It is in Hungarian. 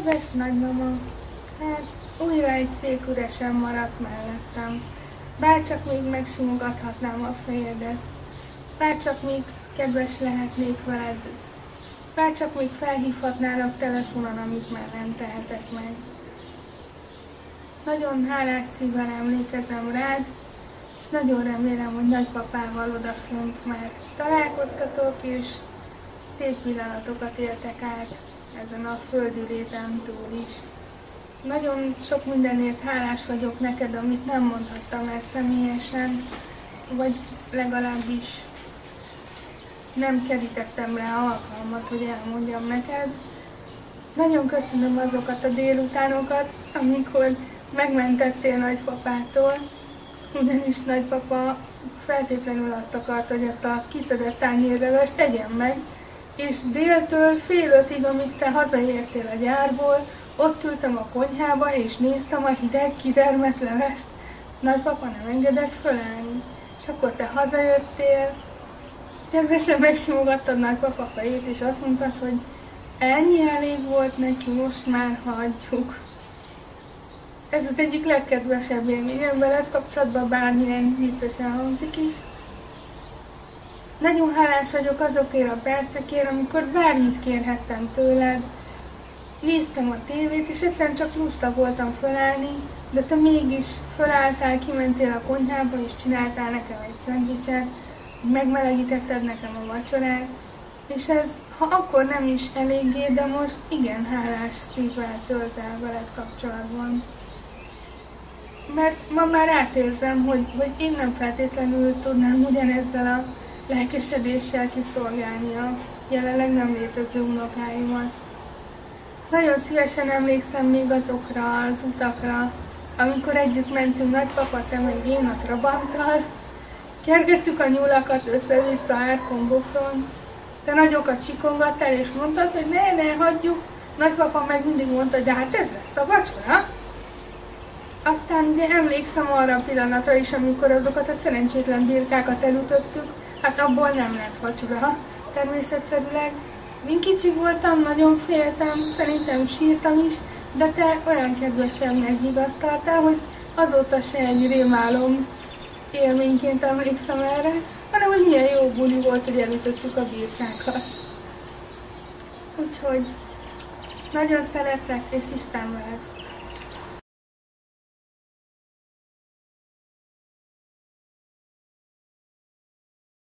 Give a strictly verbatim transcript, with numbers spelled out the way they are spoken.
Kedves nagymama, hát újra egy szék üresen maradt mellettem. Bárcsak még megsimogathatnám a fejedet. Bárcsak még kedves lehetnék veled. Bárcsak még felhívhatnálak telefonon, amit már nem tehetek meg. Nagyon hálás szívvel emlékezem rád, és nagyon remélem, hogy nagypapával odafönt már találkoztatok, és szép pillanatokat éltek át ezen a földi léten túl is. Nagyon sok mindenért hálás vagyok neked, amit nem mondhattam el személyesen, vagy legalábbis nem kerítettem rá alkalmat, hogy elmondjam neked. Nagyon köszönöm azokat a délutánokat, amikor megmentettél nagypapától, ugyanis nagypapa feltétlenül azt akarta, hogy ezt a kiszedett tányérlevest tegyem meg, és déltől fél ötig, amíg te hazaértél a gyárból, ott ültem a konyhába, és néztem a hideg, kidermet levest. Nagypapa nem engedett fölállni. És akkor te hazajöttél, kedvesen megsimogattad nagypapa fejét, és azt mondtad, hogy ennyi elég volt neki, most már hagyjuk. Ez az egyik legkedvesebb élményem veled kapcsolatban, bármilyen viccesen hangzik is. Nagyon hálás vagyok azokért a percekért, amikor bármit kérhettem tőled. Néztem a tévét, és egyszerűen csak lusta voltam fölállni, de te mégis fölálltál, kimentél a konyhába, és csináltál nekem egy szendvicset, megmelegítetted nekem a vacsorát, és ez, ha akkor nem is eléggé, de most igen hálás szívvel tölt el veled kapcsolatban. Mert ma már átérzem, hogy, hogy én nem feltétlenül tudnám ugyanezzel a lelkesedéssel kiszolgálni a jelenleg nem létező unokáimat. Nagyon szívesen emlékszem még azokra az utakra, amikor együtt mentünk nagypapa, te meg én a Trabanttal. Kergettük a nyulakat össze-vissza árkombokron. Te nagyokat csikongattál és mondtad, hogy ne, ne, hagyjuk. Nagypapa meg mindig mondta, hogy hát ez lesz a vacsora. Aztán ugye emlékszem arra a pillanatra is, amikor azokat a szerencsétlen birkákat elütöttük, hát abból nem lett vacsora, természetszerűleg. Én kicsi voltam, nagyon féltem, szerintem sírtam is, de te olyan kedvesen megvigasztaltál, hogy azóta se egy rémálom élményként emlékszem erre, hanem hogy milyen jó buli volt, hogy elütöttük a birkákat. Úgyhogy nagyon szeretlek, és Isten veled!